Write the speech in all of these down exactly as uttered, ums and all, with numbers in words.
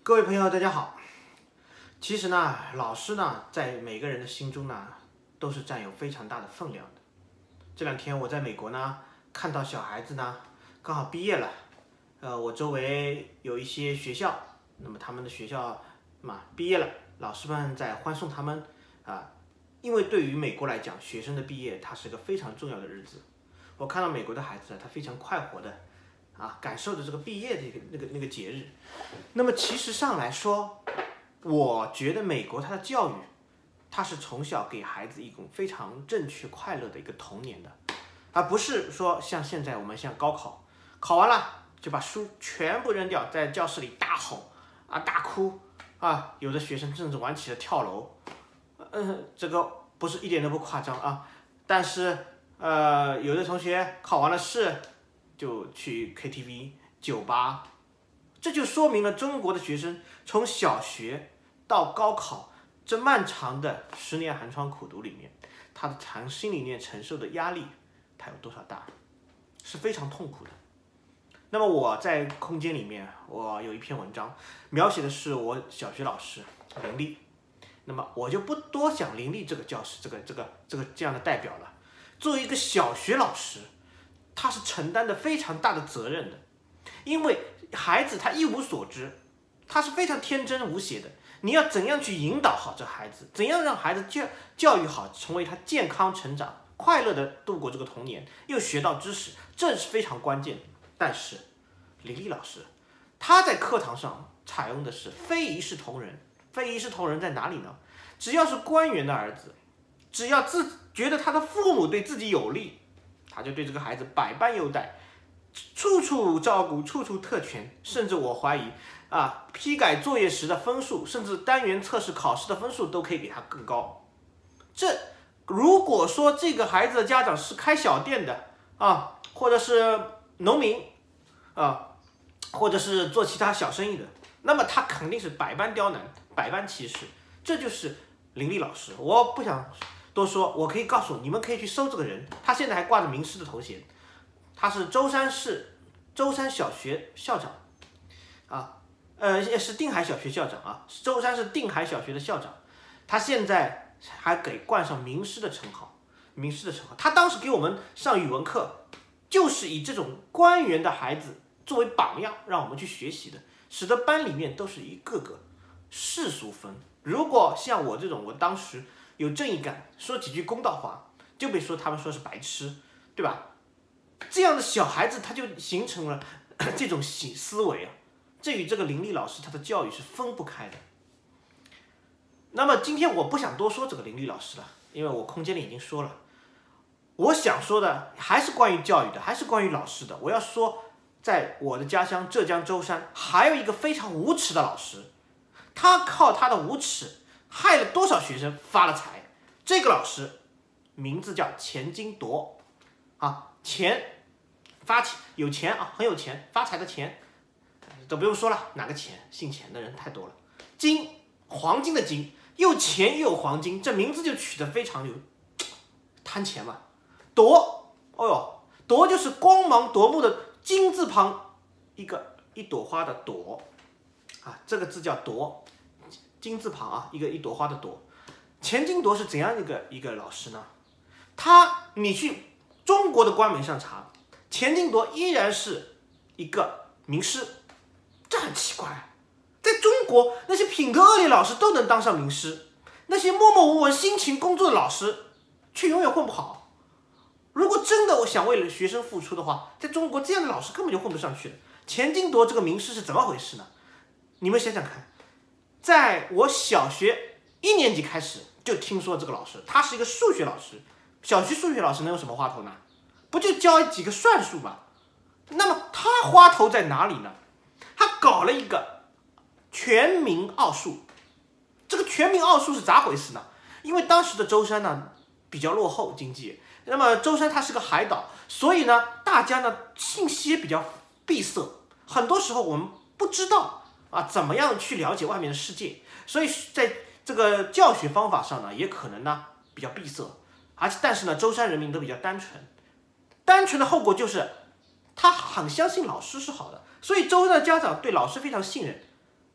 各位朋友，大家好。其实呢，老师呢，在每个人的心中呢，都是占有非常大的分量的。这两天我在美国呢，看到小孩子呢，刚好毕业了。呃，我周围有一些学校，那么他们的学校嘛毕业了，老师们在欢送他们啊。因为对于美国来讲，学生的毕业它是个非常重要的日子。我看到美国的孩子，他非常快活的。啊，感受着这个毕业的一个那个那个节日。那么其实上来说，我觉得美国它的教育，它是从小给孩子一种非常正确快乐的一个童年的，而不是说像现在我们像高考，考完了就把书全部扔掉，在教室里大吼啊大哭啊，有的学生甚至玩起了跳楼，呃，这个不是一点都不夸张啊。但是呃，有的同学考完了试，就去 K T V 酒吧，这就说明了中国的学生从小学到高考这漫长的十年寒窗苦读里面，他的长心里面承受的压力，他有多少大，是非常痛苦的。那么我在空间里面，我有一篇文章，描写的是我小学老师林立。那么我就不多讲林立这个教师，这个这个这个这样的代表了。作为一个小学老师，他是承担的非常大的责任的，因为孩子他一无所知，他是非常天真无邪的。你要怎样去引导好这孩子，怎样让孩子教教育好，成为他健康成长、快乐的度过这个童年，又学到知识，这是非常关键的。但是林立老师他在课堂上采用的是非一视同仁。非一视同仁在哪里呢？只要是官员的儿子，只要自觉得他的父母对自己有利，他就对这个孩子百般优待，处处照顾，处处特权，甚至我怀疑啊，批改作业时的分数，甚至单元测试考试的分数都可以给他更高。这如果说这个孩子的家长是开小店的啊，或者是农民啊，或者是做其他小生意的，那么他肯定是百般刁难，百般歧视。这就是林立老师，我不想多说，我可以告诉你们，可以去搜这个人，他现在还挂着名师的头衔，他是舟山市舟山小学校长，啊，呃，是定海小学校长啊，舟山市定海小学的校长，他现在还给冠上名师的称号，名师的称号。他当时给我们上语文课，就是以这种官员的孩子作为榜样，让我们去学习的，使得班里面都是一个个世俗分。如果像我这种，我当时有正义感，说几句公道话，就被说他们说是白痴，对吧？这样的小孩子他就形成了这种思维啊，这与这个林立老师他的教育是分不开的。那么今天我不想多说这个林立老师了，因为我空间里已经说了，我想说的还是关于教育的，还是关于老师的。我要说，在我的家乡浙江舟山，还有一个非常无耻的老师，他靠他的无耻害了多少学生发了财。这个老师名字叫钱金铎啊，钱发钱有钱啊，很有钱，发财的钱都不用说了，哪个钱？姓钱的人太多了。金，黄金的金，又钱又有黄金，这名字就取得非常有贪钱嘛。铎，哦哟，铎就是光芒夺目的金字旁一个一朵花的朵啊，这个字叫铎，金字旁啊，一个一朵花的朵。钱金铎是怎样一个一个老师呢？他，你去中国的官媒上查，钱金铎依然是一个名师，这很奇怪。在中国，那些品德恶劣老师都能当上名师，那些默默无闻、辛勤工作的老师却永远混不好。如果真的我想为了学生付出的话，在中国这样的老师根本就混不上去了。钱金铎这个名师是怎么回事呢？你们想想看，在我小学一年级开始就听说这个老师，他是一个数学老师。小学数学老师能有什么花头呢？不就教几个算术吗？那么他花头在哪里呢？他搞了一个全民奥数。这个全民奥数是咋回事呢？因为当时的舟山呢比较落后经济，那么舟山它是个海岛，所以呢大家呢信息也比较闭塞，很多时候我们不知道啊怎么样去了解外面的世界，所以在这个教学方法上呢也可能呢比较闭塞。而且但是呢舟山人民都比较单纯，单纯的后果就是他很相信老师是好的，所以舟山的家长对老师非常信任。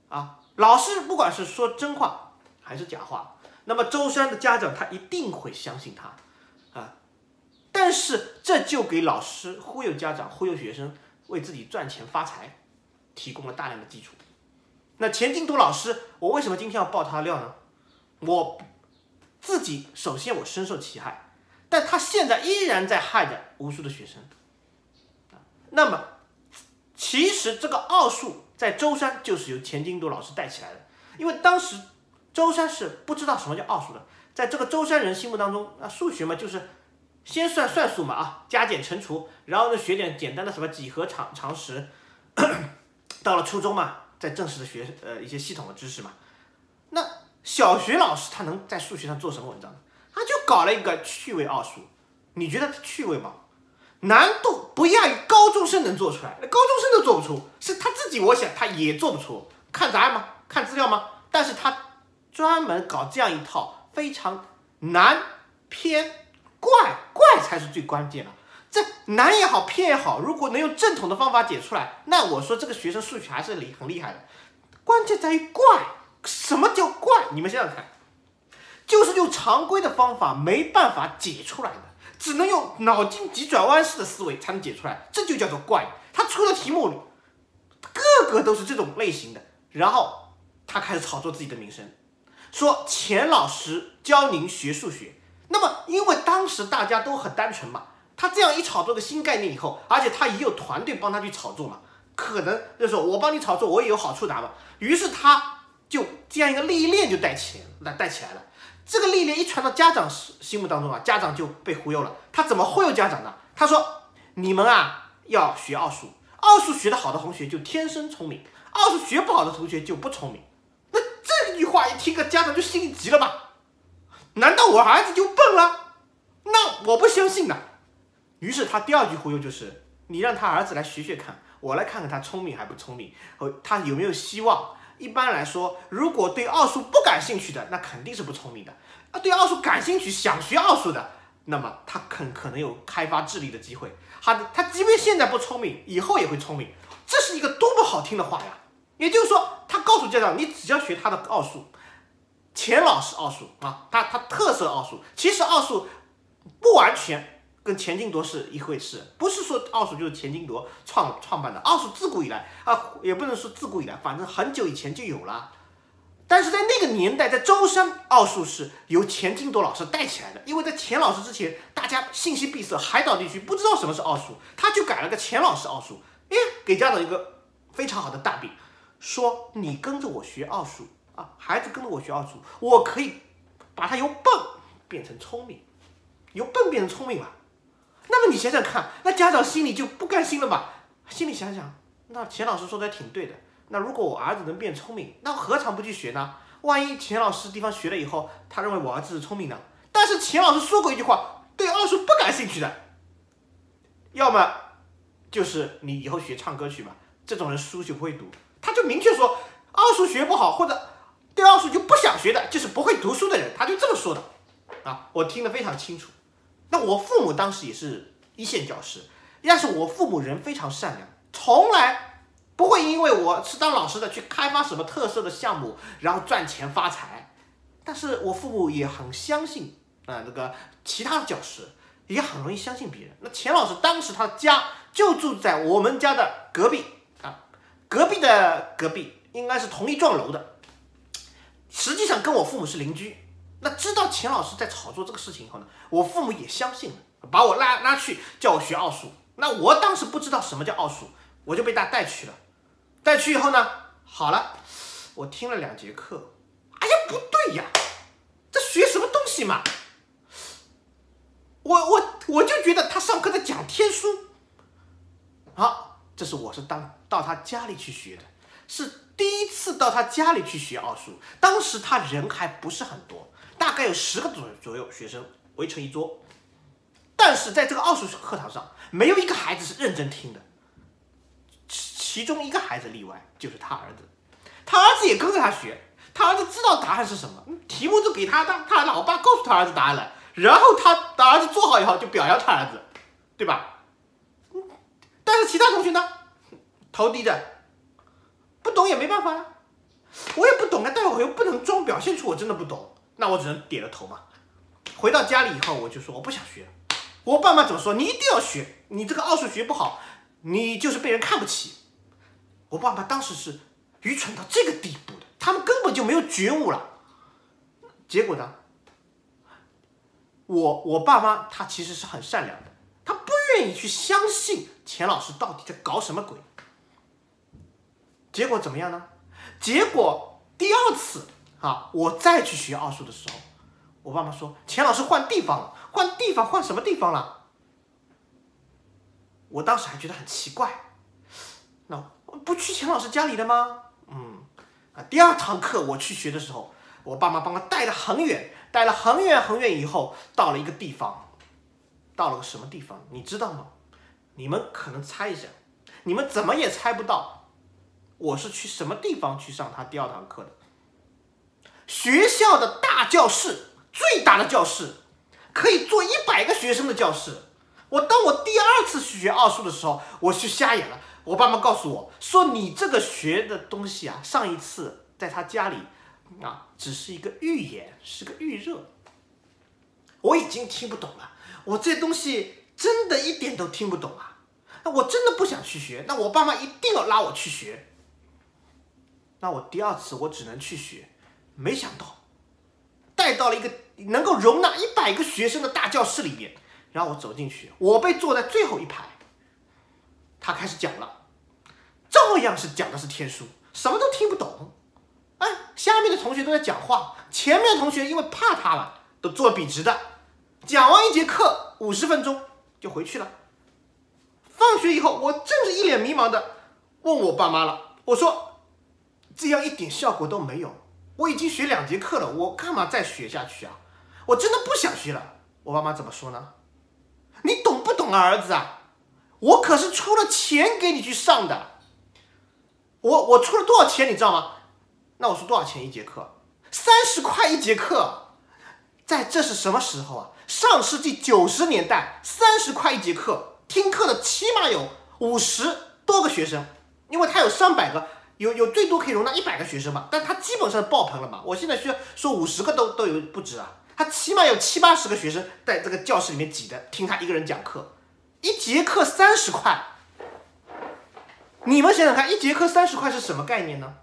啊，老师不管是说真话还是假话，那么舟山的家长他一定会相信他啊。但是这就给老师忽悠家长、忽悠学生，为自己赚钱发财提供了大量的基础。那钱金铎老师，我为什么今天要爆他的料呢？我自己首先我深受其害，但他现在依然在害着无数的学生。那么其实这个奥数在舟山就是由钱金铎老师带起来的，因为当时舟山是不知道什么叫奥数的，在这个舟山人心目当中，啊，数学嘛就是先算算数嘛，啊，加减乘除，然后呢学点简单的什么几何常常识，到了初中嘛，再正式的学呃一些系统的知识嘛。那小学老师他能在数学上做什么文章呢？他就搞了一个趣味奥数，你觉得它趣味吗？难度不亚于高中生能做出来，高中生都做不出，是他自己我想他也做不出。看答案吗？看资料吗？但是他专门搞这样一套非常难偏怪，怪才是最关键的。这难也好，偏也好，如果能用正统的方法解出来，那我说这个学生数学还是厉很厉害的。关键在于怪，什么叫怪？你们想想看，就是用常规的方法没办法解出来的。只能用脑筋急转弯式的思维才能解出来，这就叫做怪。他出的题目个个都是这种类型的，然后他开始炒作自己的名声，说钱老师教您学数学。那么因为当时大家都很单纯嘛，他这样一炒作个新概念以后，而且他也有团队帮他去炒作嘛，可能就是说我帮你炒作，我也有好处拿嘛，于是他就这样一个历练就带起来带起来了。这个历练一传到家长心目当中啊，家长就被忽悠了。他怎么忽悠家长呢？他说：“你们啊要学奥数，奥数学得好的同学就天生聪明，奥数学不好的同学就不聪明。”那这句话一听，个家长就心里急了吧？难道我儿子就笨了？那我不相信的。于是他第二句忽悠就是：你让他儿子来学学看，我来看看他聪明还不聪明，他有没有希望。一般来说，如果对奥数不感兴趣的，那肯定是不聪明的；啊，对奥数感兴趣、想学奥数的，那么他肯可能有开发智力的机会。他他即便现在不聪明，以后也会聪明。这是一个多么好听的话呀！也就是说，他告诉家长，你只要学他的奥数，钱老师奥数啊，他他特色奥数，其实奥数不完全跟钱金铎是一回事，不是说奥数就是钱金铎创创办的，奥数自古以来啊，也不能说自古以来，反正很久以前就有了。但是在那个年代，在舟山奥数是由钱金铎老师带起来的，因为在钱老师之前，大家信息闭塞，海岛地区不知道什么是奥数，他就改了个钱老师奥数，哎，给家长一个非常好的大饼，说你跟着我学奥数啊，孩子跟着我学奥数，我可以把他由笨变成聪明，由笨变成聪明了。那么你想想看，那家长心里就不甘心了吧？心里想想，那钱老师说的挺对的。那如果我儿子能变聪明，那何尝不去学呢？万一钱老师地方学了以后，他认为我儿子是聪明的，但是钱老师说过一句话，对奥数不感兴趣的，要么就是你以后学唱歌去吧，这种人书就不会读。他就明确说，奥数学不好或者对奥数就不想学的，就是不会读书的人，他就这么说的啊，我听得非常清楚。那我父母当时也是一线教师，但是我父母人非常善良，从来不会因为我是当老师的去开发什么特色的项目，然后赚钱发财。但是我父母也很相信啊、呃，那个其他的教师也很容易相信别人。那钱老师当时他家就住在我们家的隔壁啊，隔壁的隔壁应该是同一幢楼的，实际上跟我父母是邻居。那知道钱老师在炒作这个事情以后呢，我父母也相信了，把我拉拉去叫我学奥数。那我当时不知道什么叫奥数，我就被他带去了。带去以后呢，好了，我听了两节课，哎呀不对呀，这学什么东西嘛？我我我就觉得他上课在讲天书。好，这是我是当到他家里去学的，是第一次到他家里去学奥数。当时他人还不是很多，大概有十个左左右学生围成一桌，但是在这个奥数课堂上，没有一个孩子是认真听的。其中一个孩子例外，就是他儿子，他儿子也跟着他学，他儿子知道答案是什么，题目就给他当，他老爸告诉他儿子答案了，然后他的儿子做好以后就表扬他儿子，对吧？但是其他同学呢，头低着，不懂也没办法了， 我也不懂啊，但我又不能装表现出我真的不懂，那我只能点了头嘛。回到家里以后，我就说我不想学。我爸妈怎么说？你一定要学，你这个奥数学不好，你就是被人看不起。我爸妈当时是愚蠢到这个地步的，他们根本就没有觉悟了。结果呢，我我爸妈他其实是很善良的，他不愿意去相信钱老师到底在搞什么鬼。结果怎么样呢？结果第二次啊，我再去学奥数的时候，我爸妈说钱老师换地方了，换地方换什么地方了？我当时还觉得很奇怪，那不去钱老师家里了吗？嗯，啊，第二堂课我去学的时候，我爸妈帮我带了很远，带了很远很远以后，到了一个地方，到了个什么地方？你知道吗？你们可能猜一下，你们怎么也猜不到，我是去什么地方去上他第二堂课的？学校的大教室，最大的教室，可以坐一百个学生的教室。我当我第二次去学奥数的时候，我去瞎眼了。我爸妈告诉我说，你这个学的东西啊，上一次在他家里啊，只是一个预演，是个预热。我已经听不懂了，我这东西真的一点都听不懂啊！那我真的不想去学，那我爸妈一定要拉我去学。那我第二次我只能去学，没想到带到了一个能够容纳一百个学生的大教室里面。然后我走进去，我被坐在最后一排。他开始讲了，照样是讲的是天书，什么都听不懂。哎，下面的同学都在讲话，前面的同学因为怕他了，都坐笔直的。讲完一节课五十分钟就回去了。放学以后，我正是一脸迷茫的问我爸妈了，我说这样一点效果都没有，我已经学两节课了，我干嘛再学下去啊？我真的不想学了。我爸妈怎么说呢？你懂不懂啊，儿子啊？我可是出了钱给你去上的。我我出了多少钱你知道吗？那我说多少钱一节课？三十块一节课。在这是什么时候啊？上世纪九十年代，三十块一节课，听课的起码有五十多个学生，因为他有上百个，有有最多可以容纳一百个学生嘛，但他基本上爆棚了嘛。我现在需要说五十个都都有不止啊。他起码有七八十个学生在这个教室里面挤的，听他一个人讲课，一节课三十块。你们想想看，一节课三十块是什么概念呢？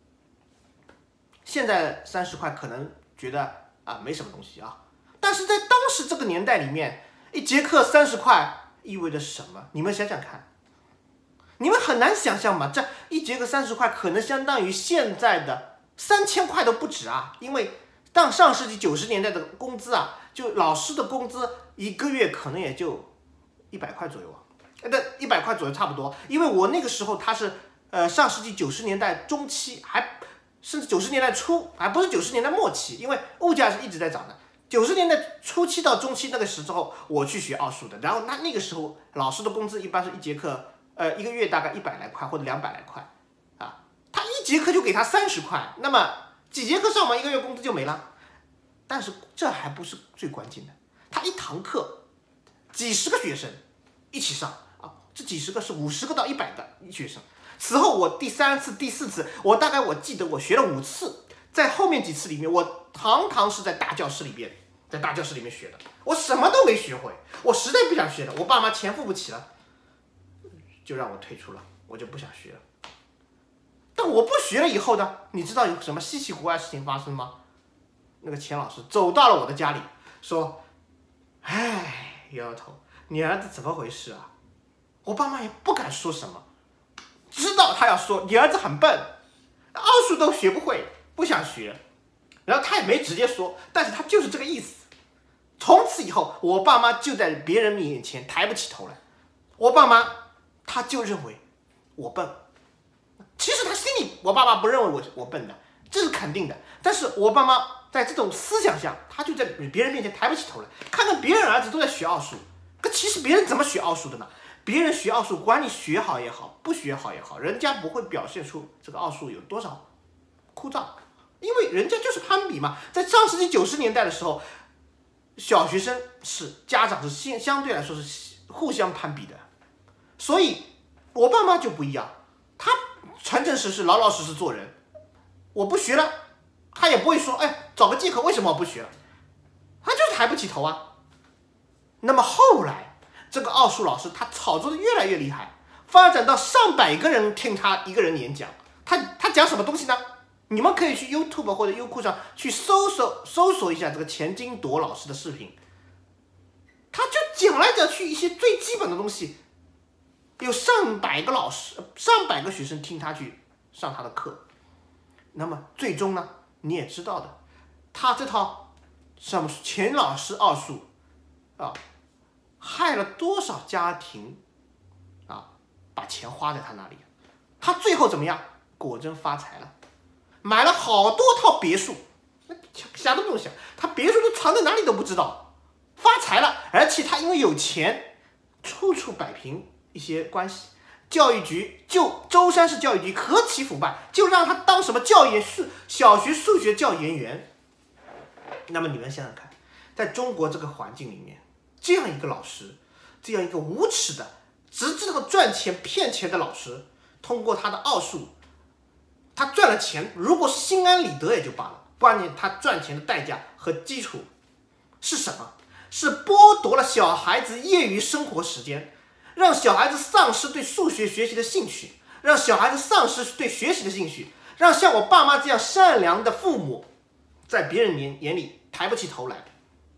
现在三十块可能觉得啊没什么东西啊，但是在当时这个年代里面，一节课三十块意味着什么？你们想想看，你们很难想象嘛，这一节课三十块可能相当于现在的三千块都不止啊，因为。当上世纪九十年代的工资啊，就老师的工资一个月可能也就一百块左右啊，那一百块左右差不多。因为我那个时候他是呃上世纪九十年代中期，还甚至九十年代初，还不是九十年代末期，因为物价是一直在涨的。九十年代初期到中期那个时候，我去学奥数的，然后那那个时候老师的工资一般是一节课呃一个月大概一百来块或者两百来块啊，他一节课就给他三十块，那么。几节课上完，一个月工资就没了。但是这还不是最关键的，他一堂课几十个学生一起上啊，这几十个是五十个到一百个学生。此后我第三次、第四次，我大概我记得我学了五次，在后面几次里面，我堂堂是在大教室里边，在大教室里面学的，我什么都没学会，我实在不想学了，我爸妈钱付不起了，就让我退出了，我就不想学了。但我不学了以后呢，你知道有什么稀奇古怪的事情发生吗？那个钱老师走到了我的家里，说：“哎，丫头，你儿子怎么回事啊？”我爸妈也不敢说什么，知道他要说你儿子很笨，奥数都学不会，不想学。然后他也没直接说，但是他就是这个意思。从此以后，我爸妈就在别人面前抬不起头来。我爸妈他就认为我笨。其实他心里，我爸妈不认为我我笨的，这是肯定的。但是我爸妈在这种思想下，他就在别人面前抬不起头来，看看别人儿子都在学奥数，可其实别人怎么学奥数的呢？别人学奥数，管你学好也好，不学好也好，人家不会表现出这个奥数有多少枯燥，因为人家就是攀比嘛。在上世纪九十年代的时候，小学生是家长是相相对来说是互相攀比的，所以我爸妈就不一样，他诚诚实实、老老实实做人， 我不学了，他也不会说，哎，找个借口为什么我不学了，他就是抬不起头啊。那么后来这个奥数老师他炒作的越来越厉害，发展到上百个人听他一个人演讲，他他讲什么东西呢？你们可以去 YouTube 或者优酷上去搜索搜索一下这个钱金铎老师的视频，他就讲来讲去一些最基本的东西，有上百个老师、上百个学生听他去上他的课。那么最终呢，你也知道的，他这套什么钱老师奥数啊，害了多少家庭啊，把钱花在他那里，他最后怎么样？果真发财了。买了好多套别墅，想都不用想，他别墅都藏在哪里都不知道，发财了。而且他因为有钱，处处摆平一些关系。教育局就舟山市教育局何其腐败，就让他当什么教研数小学数学教研员。那么你们想想看，在中国这个环境里面，这样一个老师，这样一个无耻的只知道赚钱骗钱的老师，通过他的奥数，他赚了钱，如果是心安理得也就罢了，关键他赚钱的代价和基础是什么？是剥夺了小孩子业余生活时间，让小孩子丧失对数学学习的兴趣，让小孩子丧失对学习的兴趣，让像我爸妈这样善良的父母在别人眼眼里抬不起头来。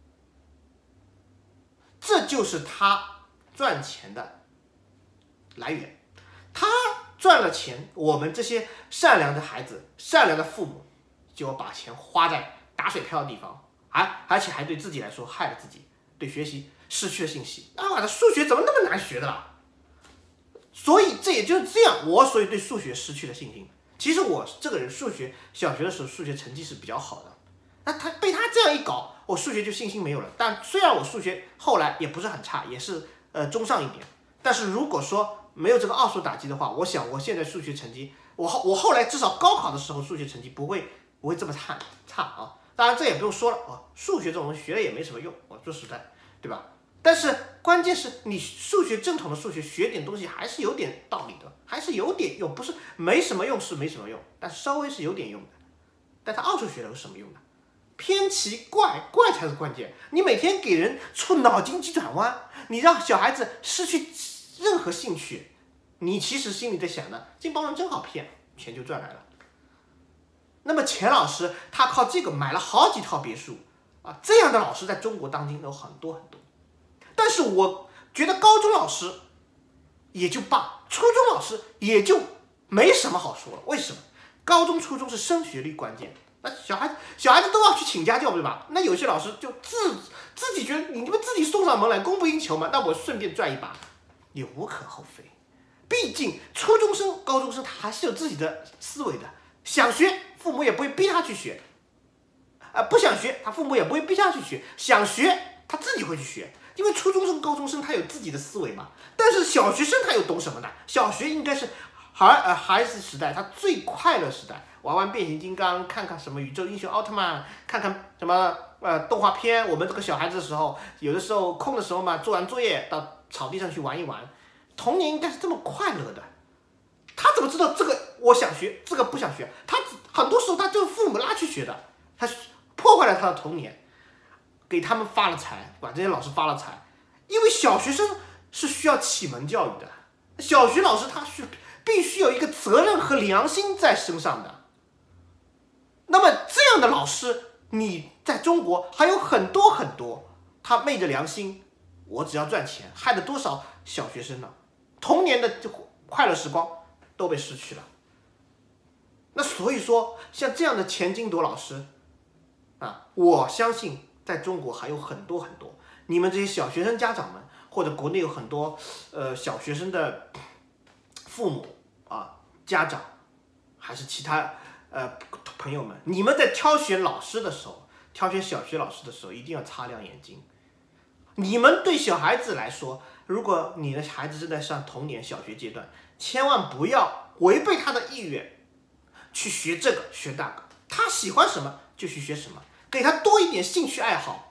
这就是他赚钱的来源。他赚了钱，我们这些善良的孩子、善良的父母，就要把钱花在打水漂的地方，而而且还对自己来说害了自己，对学习失去了信心。啊，我的数学怎么那么难学的啦？所以这也就是这样，我所以对数学失去了信心。其实我这个人数学小学的时候数学成绩是比较好的，那他被他这样一搞，我数学就信心没有了。但虽然我数学后来也不是很差，也是呃中上一点，但是如果说没有这个奥数打击的话，我想我现在数学成绩，我后我后来至少高考的时候数学成绩不会不会这么差差啊。当然这也不用说了啊，数学这种东西学了也没什么用，我说实在，对吧？但是关键是你数学正统的数学学点东西还是有点道理的，还是有点用，不是没什么用是没什么用，但稍微是有点用的。但他奥数学了有什么用呢？偏奇怪，怪才是关键。你每天给人出脑筋急转弯，你让小孩子失去任何兴趣，你其实心里在想呢，这帮人真好骗，钱就赚来了。那么钱老师他靠这个买了好几套别墅啊，这样的老师在中国当今有很多很多。但是我觉得高中老师也就罢，初中老师也就没什么好说了。为什么？高中、初中是升学率关键，那小孩子小孩子都要去请家教，对吧？那有些老师就自自己觉得你们自己送上门来，供不应求嘛，那我顺便赚一把，也无可厚非。毕竟初中生、高中生他还是有自己的思维的，想学父母也不会逼他去学，呃，不想学他父母也不会逼他去学，想学他自己会去学。因为初中生、高中生他有自己的思维嘛，但是小学生他又懂什么呢？小学应该是孩呃孩子时代，他最快乐时代，玩玩变形金刚，看看什么宇宙英雄奥特曼，看看什么呃动画片。我们这个小孩子的时候，有的时候空的时候嘛，做完作业到草地上去玩一玩，童年应该是这么快乐的。他怎么知道这个我想学，这个不想学？他很多时候他就是父母拉去学的，他破坏了他的童年。给他们发了财，管这些老师发了财，因为小学生是需要启蒙教育的，小学老师他是必须有一个责任和良心在身上的。那么这样的老师，你在中国还有很多很多，他昧着良心，我只要赚钱，害了多少小学生呢？童年的快乐时光都被失去了。那所以说，像这样的钱金铎老师啊，我相信在中国还有很多很多，你们这些小学生家长们，或者国内有很多呃小学生的父母啊、家长，还是其他呃朋友们，你们在挑选老师的时候，挑选小学老师的时候，一定要擦亮眼睛。你们对小孩子来说，如果你的孩子正在上童年小学阶段，千万不要违背他的意愿去学这个学那个，他喜欢什么就去学什么。给他多一点兴趣爱好，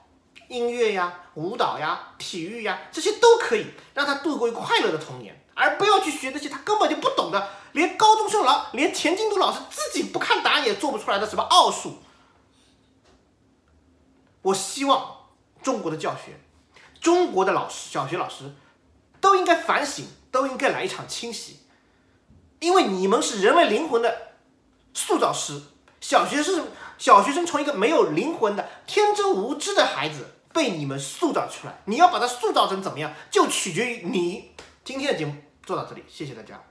音乐呀、舞蹈呀、体育呀，这些都可以让他度过一个快乐的童年，而不要去学那些他根本就不懂的，连高中生老连钱进度老师自己不看答案也做不出来的什么奥数。我希望中国的教学，中国的老师，小学老师都应该反省，都应该来一场清洗，因为你们是人类灵魂的塑造师。小学生，小学生从一个没有灵魂的天真无知的孩子被你们塑造出来，你要把他塑造成怎么样，就取决于你。今天的节目做到这里，谢谢大家。